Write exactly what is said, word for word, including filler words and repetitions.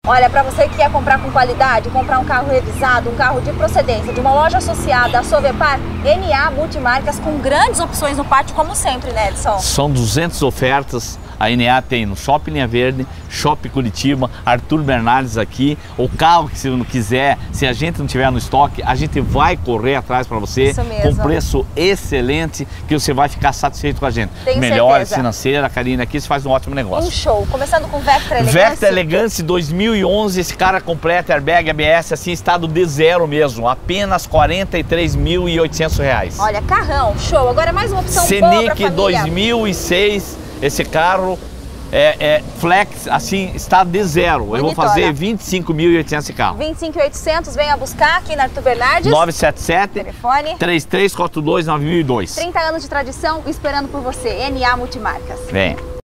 Olha, para você que quer comprar com qualidade, comprar um carro revisado, um carro de procedência, de uma loja associada à Sovepar, N A Multimarcas, com grandes opções no pátio, como sempre, né, Edson? São duzentas ofertas. A N A tem no Shopping Linha Verde, Shopping Curitiba, Arthur Bernardes aqui. O carro que se não quiser, se a gente não tiver no estoque, a gente vai correr atrás para você. Isso mesmo. Com preço excelente, que você vai ficar satisfeito com a gente. Tenho Melhor certeza. financeira, a Karine aqui, você faz um ótimo negócio. Um show. Começando com Vectra Elegance. Vectra Elegance dois mil e onze, esse cara completo, airbag, A B S, assim, estado de zero mesmo. Apenas quarenta e três mil e oitocentos reais. Olha, carrão, show. Agora mais uma opção boa pra Scenic família. dois mil e seis, esse carro é, é flex, assim, está de zero. Bonitona. Eu vou fazer vinte e cinco mil e oitocentos esse carro. vinte e cinco mil e oitocentos, venha buscar aqui na Arthur Bernardes. nove sete sete, Telefone. três três quatro dois, nove mil e dois. trinta anos de tradição esperando por você. N A Multimarcas. Vem.